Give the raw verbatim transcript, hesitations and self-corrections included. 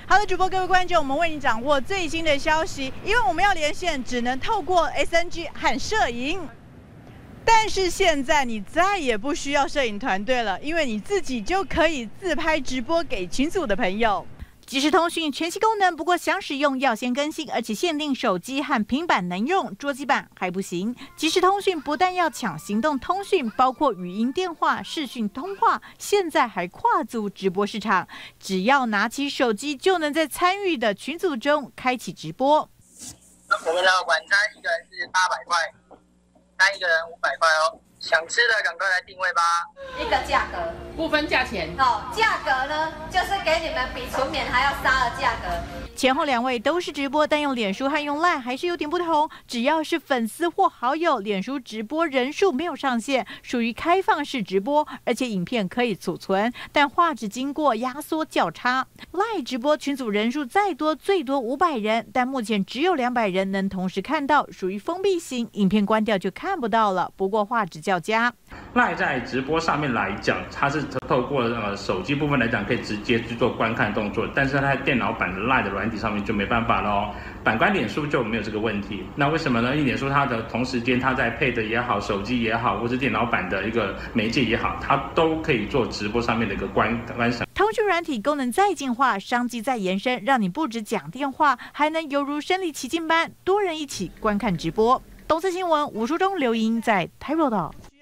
好的，主播各位观众，我们为你掌握最新的消息，因为我们要连线，只能透过 S N G 和摄影。但是现在你再也不需要摄影团队了，因为你自己就可以自拍直播给群组的朋友。即时通讯全新功能，不过想使用要先更新，而且限定手机和平板能用，桌机版还不行。即时通讯不但要抢行动通讯，包括语音电话、视讯通话，现在还跨足直播市场，只要拿起手机就能在参与的群组中开启直播。 我们的晚餐一个人是八百块，单一个人五百块哦。想吃的赶快来定位吧。 一个价格不分价钱哦，价格呢就是给你们比纯棉还要杀的价格。 前后两位都是直播，但用脸书和用 LINE 还是有点不同。只要是粉丝或好友，脸书直播人数没有上限，属于开放式直播，而且影片可以储存，但画质经过压缩较差。LINE 直播群组人数再多，最多五百人，但目前只有两百人能同时看到，属于封闭型，影片关掉就看不到了。不过画质较佳。 LINE 在直播上面来讲，它是透过呃手机部分来讲，可以直接去做观看动作，但是它在电脑版的 LINE 的软体上面就没办法喽。反观脸书就没有这个问题，那为什么呢？因为脸书它的同时间，它在 Pad 也好、手机也好，或是电脑版的一个媒介也好，它都可以做直播上面的一个观观赏。 通讯软体功能再进化，商机再延伸，让你不只讲电话，还能犹如身临其境般，多人一起观看直播。东森新闻吴淑忠、刘莹在台报道。